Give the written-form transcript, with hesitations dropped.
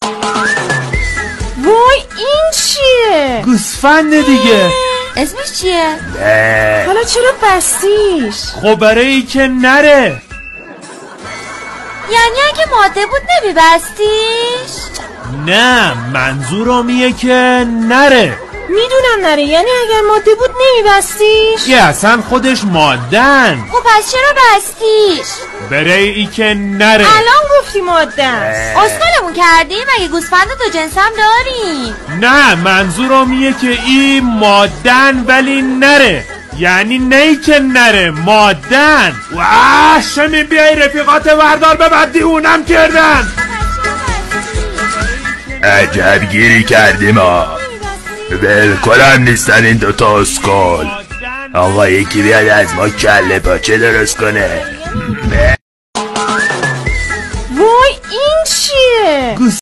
وای این چیه؟ گوسفنده دیگه. اسمش چیه؟ نه. حالا چرا بستیش؟ خب برای ای که نره. یعنی اگه ماده بود نمیبستیش؟ نه منظورم اینه که نره. میدونم نره، یعنی اگر ماده بود نمیبستیش؟ یه اصلا خودش مادن. خب پس چرا بستیش؟ برای ای که نره. الان گفتی ماده است. اسکلمون کردیم؟ مگه گوسفند دو جنسم داریم؟ نه منظورم اینه که این مادن ولی نره، یعنی نه ای که نره، مادن. شمی بیای رفیقات وردار ببندی اونم کردن. عجب گیری کردیم بالکلم نیستن این دوتا اسکل. آقا یکی بیاد از ما کله پاچه درست کنه. وای این چیه؟